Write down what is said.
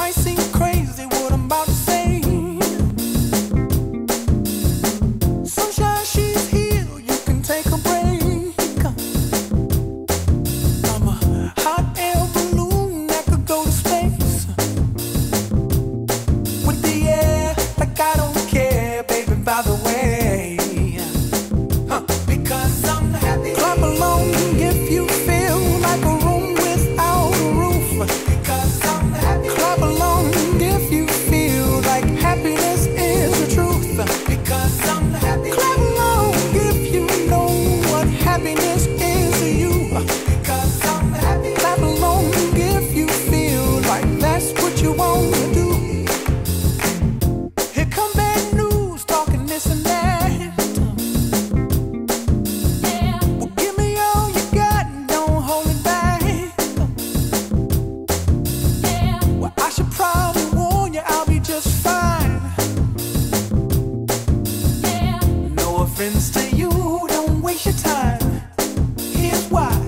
might seem crazy what I'm about to say. Sunshine, she's here, you can take a break. I'm a hot air balloon that could go to space. With the air, like I don't care, baby, by the way. Because I'm happy. Clap along if you feel like a room without a roof. Because I'm happy. Clap along if you feel like happiness is the truth. Because I'm happy. Clap along if you know what happiness is to you. Because I'm happy. Clap along if you feel like that's what you want to do. Here come bad news, talking this and that. Well, give me all you got and don't hold it back. Well, I should probably warn you, I'll be just fine. No offense to you, don't waste your time. Here's why.